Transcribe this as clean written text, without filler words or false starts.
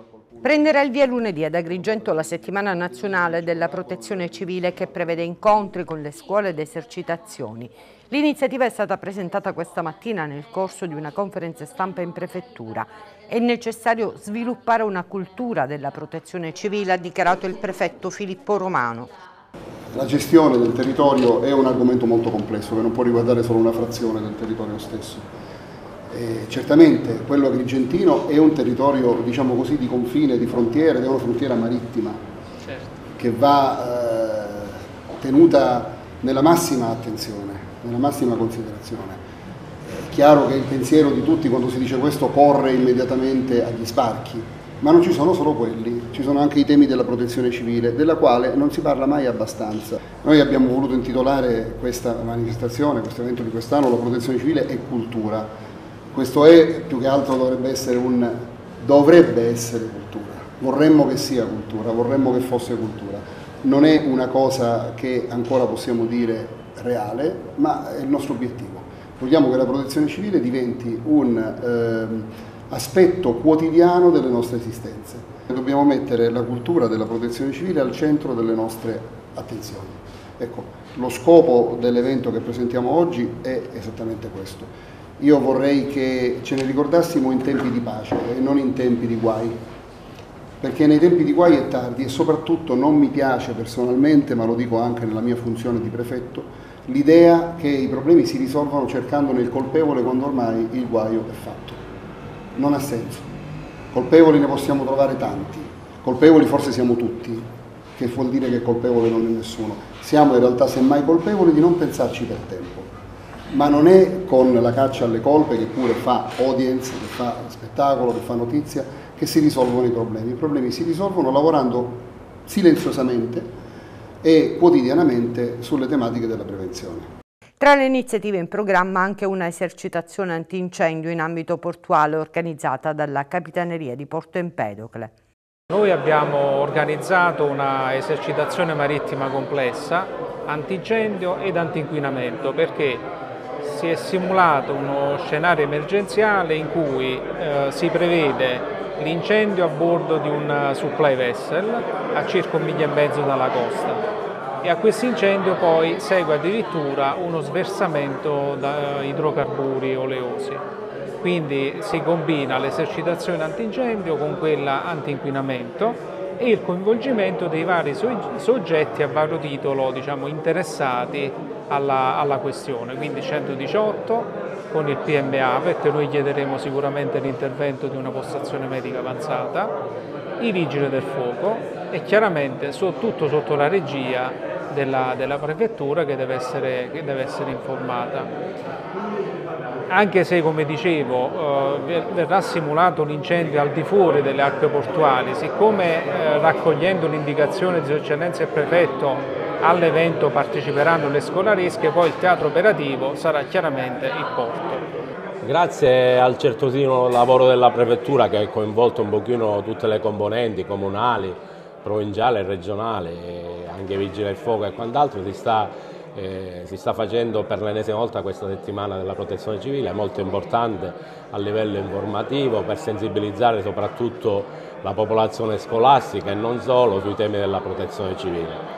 Prenderà il via lunedì ad Agrigento la settimana nazionale della protezione civile che prevede incontri con le scuole ed esercitazioni. L'iniziativa è stata presentata questa mattina nel corso di una conferenza stampa in prefettura. È necessario sviluppare una cultura della protezione civile, ha dichiarato il prefetto Filippo Romano. La gestione del territorio è un argomento molto complesso che non può riguardare solo una frazione del territorio stesso. Certamente quello agrigentino è un territorio, diciamo così, di confine, di frontiera, ed è una frontiera marittima, certo, che va tenuta nella massima attenzione, nella massima considerazione. È chiaro che il pensiero di tutti quando si dice questo corre immediatamente agli sbarchi, ma non ci sono solo quelli, ci sono anche i temi della protezione civile, della quale non si parla mai abbastanza. Noi abbiamo voluto intitolare questa manifestazione, questo evento di quest'anno, la protezione civile e cultura. Questo è, più che altro dovrebbe essere cultura, vorremmo che sia cultura, vorremmo che fosse cultura. Non è una cosa che ancora possiamo dire reale, ma è il nostro obiettivo. Vogliamo che la protezione civile diventi un aspetto quotidiano delle nostre esistenze. Dobbiamo mettere la cultura della protezione civile al centro delle nostre attenzioni. Ecco, lo scopo dell'evento che presentiamo oggi è esattamente questo. Io vorrei che ce ne ricordassimo in tempi di pace e non in tempi di guai, perché nei tempi di guai è tardi e soprattutto non mi piace personalmente, ma lo dico anche nella mia funzione di prefetto, l'idea che i problemi si risolvano cercandone il colpevole quando ormai il guaio è fatto. Non ha senso. Colpevoli ne possiamo trovare tanti, colpevoli forse siamo tutti, che vuol dire che colpevole non è nessuno. Siamo in realtà semmai colpevoli di non pensarci per tempo. Ma non è con la caccia alle colpe, che pure fa audience, che fa spettacolo, che fa notizia, che si risolvono i problemi. I problemi si risolvono lavorando silenziosamente e quotidianamente sulle tematiche della prevenzione. Tra le iniziative in programma anche una esercitazione antincendio in ambito portuale organizzata dalla Capitaneria di Porto Empedocle. Noi abbiamo organizzato una esercitazione marittima complessa, antincendio ed antinquinamento, perché si è simulato uno scenario emergenziale in cui si prevede l'incendio a bordo di un supply vessel a circa 1,5 miglia dalla costa, e a questo incendio poi segue addirittura uno sversamento da idrocarburi oleosi. Quindi si combina l'esercitazione antincendio con quella antinquinamento e il coinvolgimento dei vari soggetti a vario titolo, diciamo, interessati alla questione, quindi 118 con il PMA, perché noi chiederemo sicuramente l'intervento di una postazione medica avanzata, i vigili del fuoco e chiaramente tutto sotto la regia della prefettura che deve essere informata. Anche se, come dicevo, verrà simulato un incendio al di fuori delle acque portuali, siccome raccogliendo l'indicazione di sovrintendenza del prefetto all'evento parteciperanno le scolaresche, poi il teatro operativo sarà chiaramente il porto. Grazie al certosino lavoro della prefettura, che ha coinvolto un pochino tutte le componenti comunali, provinciali e regionali, e anche i vigili del fuoco e quant'altro, si sta facendo per l'ennesima volta questa settimana della protezione civile, molto importante a livello informativo per sensibilizzare soprattutto la popolazione scolastica e non solo sui temi della protezione civile.